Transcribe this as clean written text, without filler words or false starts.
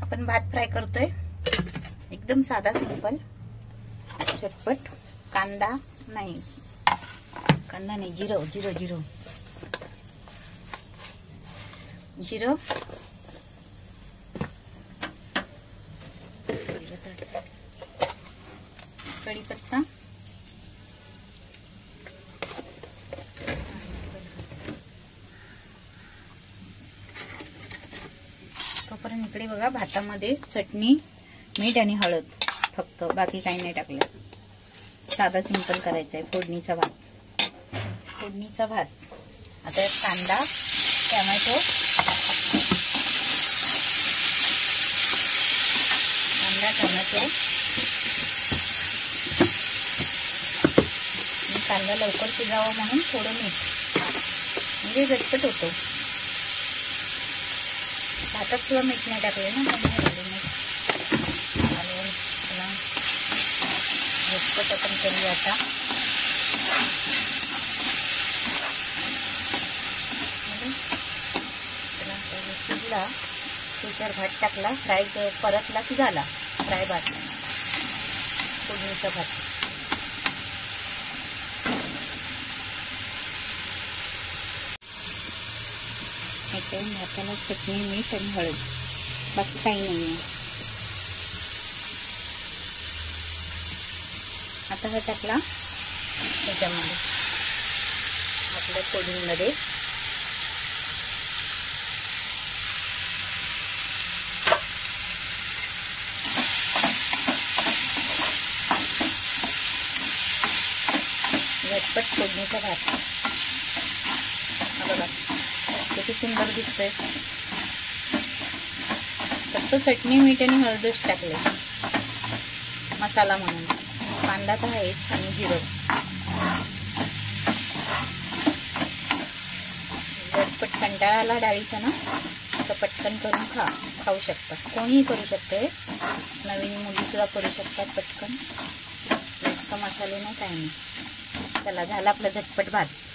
आपण भात फ्राय करतोय, एकदम साधा सिंपल झटपट. कांदा नाही, जिरं जिरं जिरं जिरं कढीपत्ता, तोपर्यंत इकडे बघा भातामध्ये चटणी, मीठ आणि हळद फक्त, बाकी काही नाही टाकलं. साधा सिंपल करायचा आहे. फोडणीचा भात. आता कांदा, टोमॅटो, कांदा लवकर शिजावा म्हणून थोडं मीठ, म्हणजे झटपट होतो. भातात सुद्धा मीठ नाही टाकले ना, झटपट आपण करूया. आता शिजला, त्याच्यावर भात टाकला, फ्राय परतला की झाला फ्राय भात, फोडणीचा भात. भाताला चटणी, मीठ आणि हळद, बाकी काही नाही. आता हा टाकला त्याच्यामध्ये, आपल्या फोडणीमध्ये. झटपट फोडणीचा भात. बघा किती सुंदर दिसतंय. फक्त चटणी, मीठ आणि हळदच टाकले मसाला म्हणून. कांदा तर आहेच आणि जिरं. झटपट कंटाळा आला डाळीचा ना, तर पटकन करून खाऊ शकतात. कोणीही करू शकते, नवीन मुली सुद्धा करू शकतात पटकन. जास्त मसाले नाही, काही नाही. चला, झाला आपला झटपट भात.